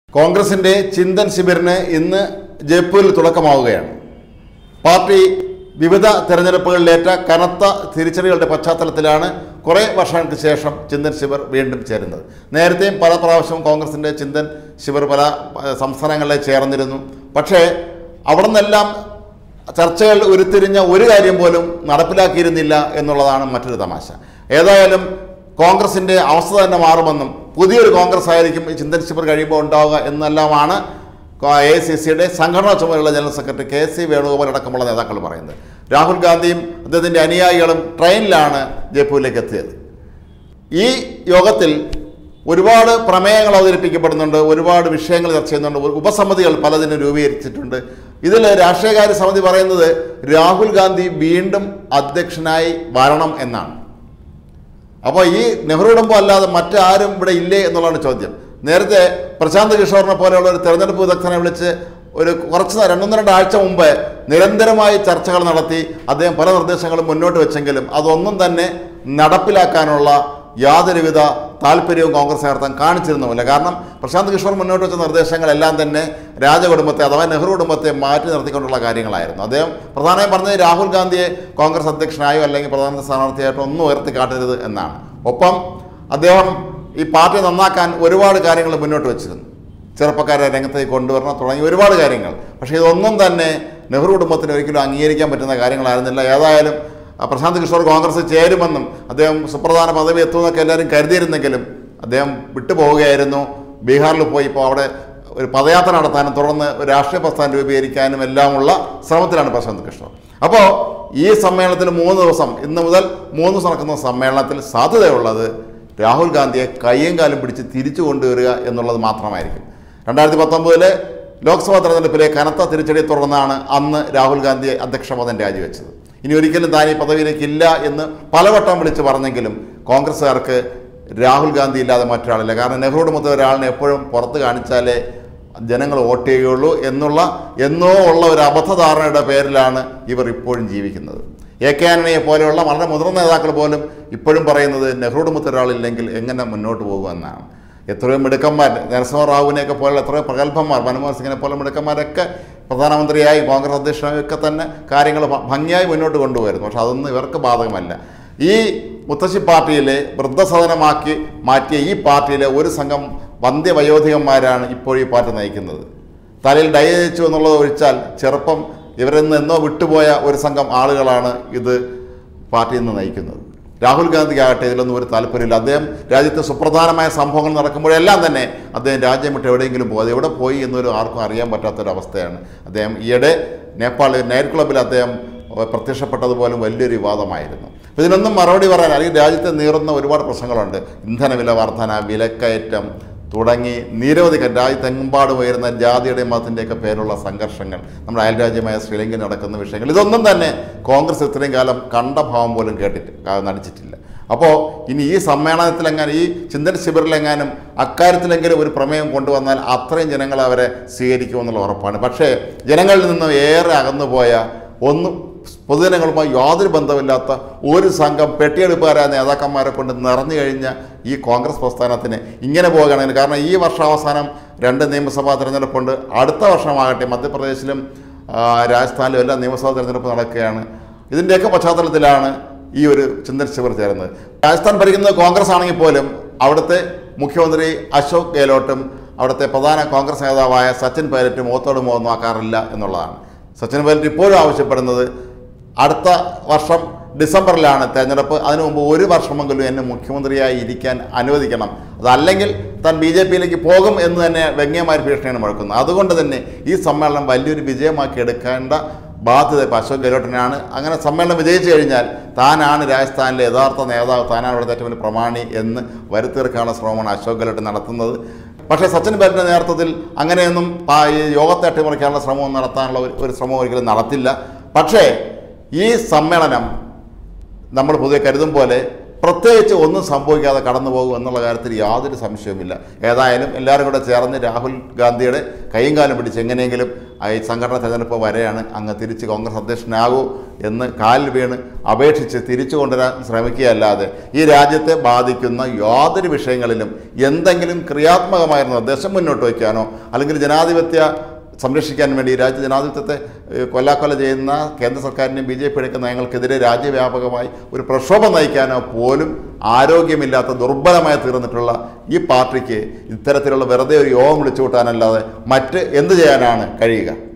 കോൺഗ്രസിന്റെ ചിന്തൻ ശിബിറിന് ഇന്ന് ജയ്പൂരിൽ തുടക്കമാവുകയാണ്. പാർട്ടി വിവിധ തെരഞ്ഞെടുപ്പുകളിലേറ്റ കനത്ത തിരിച്ചടികളുടെ പശ്ചാത്തലത്തിലാണ് കുറേ വർഷങ്ങൾക്ക് ശേഷം ചിന്തൻ ശിബിർ വീണ്ടും ചേരുന്നത്. നേരത്തെയും പല പ്രാവശ്യവും കോൺഗ്രസിന്റെ ചിന്തൻ ശിബിർ പല സംസ്ഥാനങ്ങളിലെ ചേർന്നിരുന്നു. പക്ഷേ അവിടെ നിന്നെല്ലാം ചർച്ചകൾ ഉരുത്തിരിഞ്ഞ ഒരു കാര്യം പോലും നടപ്പിലാക്കിയിരുന്നില്ല എന്നുള്ളതാണ് മറ്റൊരു തമാശ. ഏതായാലും കോൺഗ്രസിൻ്റെ അവസ്ഥ തന്നെ മാറുമെന്നും പുതിയൊരു കോൺഗ്രസ് ആയിരിക്കും ഈ ചിന്തൻ ശിബിർ കഴിയുമ്പോൾ ഉണ്ടാവുക എന്നെല്ലാമാണ് AICCയുടെ സംഘടനാ ചുമതലയുള്ള ജനറൽ സെക്രട്ടറി KC വേണുഗോപാൽ അടക്കമുള്ള നേതാക്കൾ പറയുന്നത്. രാഹുൽ ഗാന്ധിയും അദ്ദേഹത്തിൻ്റെ അനുയായികളും ട്രെയിനിലാണ് ജയ്പൂരിലേക്ക് എത്തിയത്. ഈ യോഗത്തിൽ ഒരുപാട് പ്രമേയങ്ങൾ അവതരിപ്പിക്കപ്പെടുന്നുണ്ട്, ഒരുപാട് വിഷയങ്ങൾ ചർച്ച ചെയ്യുന്നുണ്ട്, ഉപസമിതികൾ പലതിനും രൂപീകരിച്ചിട്ടുണ്ട്. ഇതിൽ രാഷ്ട്രീയകാര്യ സമിതി പറയുന്നത് രാഹുൽ ഗാന്ധി വീണ്ടും അധ്യക്ഷനായി വരണം എന്നാണ്. അപ്പോൾ ഈ നെഹ്റു കുടുംബം അല്ലാതെ മറ്റാരും ഇവിടെ ഇല്ലേ എന്നുള്ളതാണ് ചോദ്യം. നേരത്തെ പ്രശാന്ത് കിഷോറിനെ പോലെയുള്ള ഒരു തെരഞ്ഞെടുപ്പ് വിദഗ്ധനെ വിളിച്ച് ഒരു രണ്ട് ആഴ്ച മുമ്പ് നിരന്തരമായി ചർച്ചകൾ നടത്തി അദ്ദേഹം പല നിർദ്ദേശങ്ങളും മുന്നോട്ട് വെച്ചെങ്കിലും അതൊന്നും തന്നെ നടപ്പിലാക്കാനുള്ള യാതൊരുവിധ താല്പര്യവും കോൺഗ്രസ് നേതൃത്വം കാണിച്ചിരുന്നുമില്ല. കാരണം പ്രശാന്ത് കിഷോർ മുന്നോട്ട് വെച്ച നിർദ്ദേശങ്ങളെല്ലാം തന്നെ രാജകുടുംബത്തെ അഥവാ നെഹ്റു കുടുംബത്തെ മാറ്റി നിർത്തിക്കൊണ്ടുള്ള കാര്യങ്ങളായിരുന്നു. അദ്ദേഹം പ്രധാനമായും പറഞ്ഞത് രാഹുൽ ഗാന്ധിയെ കോൺഗ്രസ് അധ്യക്ഷനായോ അല്ലെങ്കിൽ പ്രധാനമന്ത്രി സ്ഥാനാർത്ഥിയായിട്ടോ ഒന്നും ഉയർത്തി കാട്ടരുത് എന്നാണ്. ഒപ്പം അദ്ദേഹം ഈ പാർട്ടി നന്നാക്കാൻ ഒരുപാട് കാര്യങ്ങൾ മുന്നോട്ട് വെച്ചിരുന്നു. ചെറുപ്പക്കാരെ രംഗത്തേക്ക് കൊണ്ടുവരണം തുടങ്ങി ഒരുപാട് കാര്യങ്ങൾ. പക്ഷേ ഇതൊന്നും തന്നെ നെഹ്റു കുടുംബത്തിന് ഒരിക്കലും അംഗീകരിക്കാൻ പറ്റുന്ന കാര്യങ്ങളായിരുന്നില്ല. ഏതായാലും പ്രശാന്ത് കിഷോർ കോൺഗ്രസ് ചേരുമെന്നും അദ്ദേഹം സുപ്രധാന പദവി എത്തുമെന്നൊക്കെ എല്ലാവരും കരുതിയിരുന്നെങ്കിലും അദ്ദേഹം വിട്ടുപോവുകയായിരുന്നു. ബീഹാറിൽ പോയി ഇപ്പോൾ അവിടെ ഒരു പദയാത്ര നടത്താനും തുടർന്ന് ഒരു രാഷ്ട്രീയ പ്രസ്ഥാനം രൂപീകരിക്കാനും എല്ലാമുള്ള ശ്രമത്തിലാണ് പ്രശാന്ത് കിഷോർ. അപ്പോൾ ഈ സമ്മേളനത്തിൽ 3 ദിവസം ഇന്ന് മുതൽ 3 ദിവസം നടക്കുന്ന സമ്മേളനത്തിൽ സാധ്യതയുള്ളത് രാഹുൽ ഗാന്ധിയെ കയ്യും കാലും പിടിച്ച് തിരിച്ചു കൊണ്ടുവരിക എന്നുള്ളത് മാത്രമായിരിക്കും. 2019 ലോക്സഭാ തെരഞ്ഞെടുപ്പിലെ കനത്ത തിരിച്ചടിയെ തുടർന്നാണ് അന്ന് രാഹുൽ ഗാന്ധി അധ്യക്ഷ പദം രാജിവെച്ചത്. ഇനി ഒരിക്കലും താൻ ഈ പദവിയിലേക്ക് ഇല്ല എന്ന് പലവട്ടം വിളിച്ച് പറഞ്ഞെങ്കിലും കോൺഗ്രസ്സുകാർക്ക് രാഹുൽ ഗാന്ധി ഇല്ലാതെ മറ്റൊരാളില്ല. കാരണം നെഹ്റു കുടുംബത്തെ ഒരാളിനെ എപ്പോഴും പുറത്ത് കാണിച്ചാലേ ജനങ്ങൾ വോട്ട് ചെയ്യുകയുള്ളൂ എന്നോ ഉള്ള ഒരു അബദ്ധധാരണയുടെ പേരിലാണ് ഇവർ ഇപ്പോഴും ജീവിക്കുന്നത്. AK ആന്റണിയെ പോലെയുള്ള വളരെ മുതിർന്ന നേതാക്കൾ പോലും ഇപ്പോഴും പറയുന്നത് നെഹ്റു കുടുംബത്തെ ഒരാളില്ലെങ്കിൽ എങ്ങനെ മുന്നോട്ട് പോകുമെന്നാണ്. എത്രയോ മിടുക്കന്മാർ, നരസിംഹ റാവുവിനെയൊക്കെ പോലുള്ള എത്രയോ പ്രഗത്ഭന്മാർ, മൻമോഹൻ സിംഗിനെ പോലെ മിടുക്കന്മാരൊക്കെ പ്രധാനമന്ത്രിയായി കോൺഗ്രസ് അധ്യക്ഷനായൊക്കെ തന്നെ കാര്യങ്ങൾ ഭംഗിയായി മുന്നോട്ട് കൊണ്ടുപോയിരുന്നു. പക്ഷെ അതൊന്നും ഇവർക്ക് ബാധകമല്ല. ഈ മുത്തശ്ശി പാർട്ടിയിലെ വൃദ്ധസദനമാക്കി മാറ്റിയ ഈ പാർട്ടിയിലെ ഒരു സംഘം വന്ധ്യവയോധികന്മാരാണ് ഇപ്പോൾ ഈ പാർട്ടി നയിക്കുന്നത്. തലയിൽ ഡൈ വെച്ചു എന്നുള്ളത് ഒഴിച്ചാൽ ചെറുപ്പം ഇവരിൽ നിന്ന് എന്നോ വിട്ടുപോയ ഒരു സംഘം ആളുകളാണ് ഇത് പാർട്ടിയിൽ നിന്ന് നയിക്കുന്നത്. രാഹുൽ ഗാന്ധിക്കാകട്ടെ ഇതിലൊന്നും ഒരു താല്പര്യമില്ല. അദ്ദേഹം രാജ്യത്തെ സുപ്രധാനമായ സംഭവങ്ങൾ നടക്കുമ്പോഴെല്ലാം തന്നെ അദ്ദേഹം രാജ്യം വിട്ട് എവിടെയെങ്കിലും പോകും. എവിടെ പോയി എന്നൊരു ആർക്കും അറിയാൻ പറ്റാത്തൊരവസ്ഥയാണ്. അദ്ദേഹം ഈയിടെ നേപ്പാളിൽ നൈറ്റ് ക്ലബ്ബിൽ അദ്ദേഹം പ്രത്യക്ഷപ്പെട്ടതുപോലും വലിയൊരു വിവാദമായിരുന്നു. ഇതിനൊന്നും മറുപടി പറയാൻ അല്ലെങ്കിൽ രാജ്യത്തെ നീറുന്ന ഒരുപാട് പ്രശ്നങ്ങളുണ്ട്. ഇന്ധനവില വർധന, വിലക്കയറ്റം തുടങ്ങി നിരവധി രാജ്യത്തെമ്പാടും ഉയരുന്ന ജാതിയുടെയും മതത്തിൻ്റെയൊക്കെ പേരുള്ള സംഘർഷങ്ങൾ, നമ്മുടെ അയൽരാജ്യമായ ശ്രീലങ്കയിൽ നടക്കുന്ന വിഷയങ്ങൾ, ഇതൊന്നും തന്നെ കോൺഗ്രസ് ഇത്രയും കാലം കണ്ട ഭാവം പോലും നടിച്ചിട്ടില്ല. അപ്പോൾ ഇനി ഈ സമ്മേളനത്തിലെങ്ങാനും ഈ ചിന്തൻ ശിബിറിലെങ്ങാനും അക്കാര്യത്തിലെങ്കിലും ഒരു പ്രമേയം കൊണ്ടുവന്നാൽ അത്രയും ജനങ്ങൾ അവരെ സ്വീകരിക്കുമെന്നുള്ള ഉറപ്പാണ്. പക്ഷേ ജനങ്ങളിൽ നിന്ന് ഏറെ അകന്നുപോയ പൊതുജനങ്ങളുമായി യാതൊരു ബന്ധമില്ലാത്ത ഒരു സംഘം പെട്ടിയെടുപ്പുകാരായ നേതാക്കന്മാരെ കൊണ്ട് നിറഞ്ഞു കഴിഞ്ഞ ഈ കോൺഗ്രസ് പ്രസ്ഥാനത്തിന് ഇങ്ങനെ പോകുകയാണെങ്കിൽ, കാരണം ഈ വർഷം അവസാനം 2 നിയമസഭാ തിരഞ്ഞെടുപ്പുണ്ട്. അടുത്ത വർഷമാകട്ടെ മധ്യപ്രദേശിലും രാജസ്ഥാനിലും എല്ലാം നിയമസഭാ തിരഞ്ഞെടുപ്പ് നടക്കുകയാണ്. ഇതിൻ്റെയൊക്കെ പശ്ചാത്തലത്തിലാണ് ഈ ഒരു ചിന്തൻ ശിബിർ ചേരുന്നത്. രാജസ്ഥാൻ ഭരിക്കുന്നത് കോൺഗ്രസ് ആണെങ്കിൽ പോലും അവിടുത്തെ മുഖ്യമന്ത്രി അശോക് ഗെഹ്ലോട്ടും അവിടുത്തെ പ്രധാന കോൺഗ്രസ് നേതാവായ സച്ചിൻ പൈലറ്റും മുഖത്തോട് മുഖം നോക്കാറില്ല എന്നുള്ളതാണ്. സച്ചിൻ പൈലറ്റ് ഇപ്പോഴും ആവശ്യപ്പെടുന്നത് അടുത്ത വർഷം ഡിസംബറിലാണ് തെരഞ്ഞെടുപ്പ്, അതിനു മുമ്പ് 1 വർഷമെങ്കിലും എന്നെ മുഖ്യമന്ത്രിയായി ഇരിക്കാൻ അനുവദിക്കണം, അതല്ലെങ്കിൽ താൻ BJPയിലേക്ക് പോകും എന്ന് തന്നെ വ്യംഗ്യമായ ഭീഷണിയാണ് മുഴക്കുന്നത്. അതുകൊണ്ട് തന്നെ ഈ സമ്മേളനം വലിയൊരു വിജയമാക്കി എടുക്കേണ്ട ബാധ്യത ഇപ്പോൾ അശോക് ഗെഹ്ലോട്ടിനാണ്. അങ്ങനെ സമ്മേളനം വിജയിച്ചു കഴിഞ്ഞാൽ താനാണ് രാജസ്ഥാനിലെ യഥാർത്ഥ നേതാവ്, താനാണ് ഇവിടുത്തെ ഏറ്റവും വലിയ പ്രമാണി എന്ന് വരുത്തീർക്കാനുള്ള ശ്രമമാണ് അശോക് ഗെഹ്ലോട്ട് നടത്തുന്നത്. പക്ഷേ സച്ചിൻ പൈലറ്റിൻ്റെ നേതൃത്വത്തിൽ അങ്ങനെയൊന്നും ഈ യോഗത്തെ അട്ടിമറിക്കാനുള്ള ശ്രമവും നടത്താനുള്ള ഒരു ശ്രമം ഒരിക്കലും നടത്തില്ല. പക്ഷേ ഈ സമ്മേളനം നമ്മൾ പൊതുവെ കരുതും പോലെ പ്രത്യേകിച്ച് ഒന്നും സംഭവിക്കാതെ കടന്നു പോകും എന്നുള്ള കാര്യത്തിൽ യാതൊരു സംശയവുമില്ല. ഏതായാലും എല്ലാവരും കൂടെ ചേർന്ന് രാഹുൽ ഗാന്ധിയുടെ കൈയും കാലം പിടിച്ച് എങ്ങനെയെങ്കിലും ഈ സംഘടനാ തെരഞ്ഞെടുപ്പ് വരെയാണ് അങ്ങ് തിരിച്ച് കോൺഗ്രസ് അധ്യക്ഷനാകൂ എന്ന് കാലിൽ വീണ് അപേക്ഷിച്ച് തിരിച്ചു കൊണ്ടുവരാൻ ശ്രമിക്കുകയല്ലാതെ ഈ രാജ്യത്തെ ബാധിക്കുന്ന യാതൊരു വിഷയങ്ങളിലും എന്തെങ്കിലും ക്രിയാത്മകമായ നിർദ്ദേശം മുന്നോട്ട് വയ്ക്കാനോ അല്ലെങ്കിൽ ജനാധിപത്യ സംരക്ഷിക്കാൻ വേണ്ടി രാജ്യ ജനാധിപത്യത്തെ കൊല്ലാക്കൊല ചെയ്യുന്ന കേന്ദ്ര സർക്കാരിൻ്റെയും BJP-യുടെ നയങ്ങൾക്കെതിരെ രാജ്യവ്യാപകമായി ഒരു പ്രക്ഷോഭം നയിക്കാനോ പോലും ആരോഗ്യമില്ലാത്ത ദുർബലമായി തീർന്നിട്ടുള്ള ഈ പാർട്ടിക്ക് ഇത്തരത്തിലുള്ള വെറുതെ ഒരു യോഗം വിളിച്ചു കൂട്ടാനല്ലാതെ മറ്റ് എന്ത് ചെയ്യാനാണ് കഴിയുക?